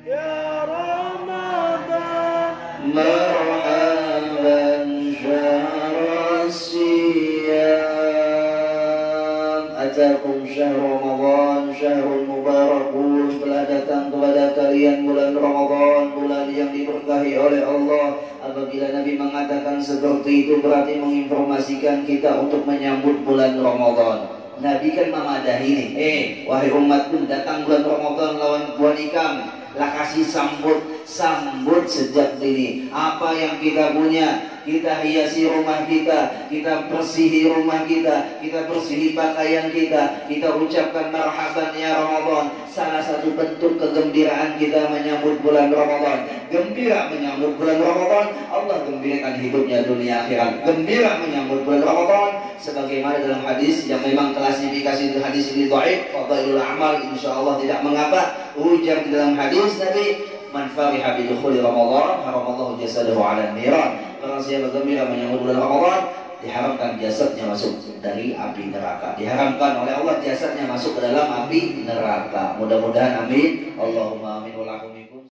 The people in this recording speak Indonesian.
يا رمضان مرحبا شهر الصيام أتاكم شهر رمضان شهر mubarakun. Telah datang kepada kalian bulan Ramadan, bulan yang diberkahi oleh Allah. Apabila Nabi mengatakan seperti itu berarti menginformasikan kita untuk menyambut bulan Ramadan. Nabi kan memadahi nih, wahai umatku, datang bulan Ramadan lawan buah nikam, lah kasih sambut sejak dini. Apa yang kita punya, kita hiasi rumah kita, kita bersihi rumah kita, kita bersihi pakaian kita, kita ucapkan marhaban ya Ramadan. Salah satu bentuk kegembiraan kita menyambut bulan Ramadan. Gembira menyambut bulan Ramadan, Allah gembirakan hidupnya dunia akhirat. Gembira menyambut bulan Ramadan, sebagaimana dalam hadis yang memang klasifikasi hadis ini dhaif, fadailul amal insyaallah tidak mengapa. Ujar di dalam hadis Nabi, man fariha bi dukhuli Ramadan haramallahu jasadahu 'ala niran. Barang siapa gembira menyambut bulan Ramadan, diharamkan jasadnya masuk dari api neraka. Diharamkan oleh Allah jasadnya masuk ke dalam api neraka. Mudah-mudahan amin. Allahumma amin wa lakum.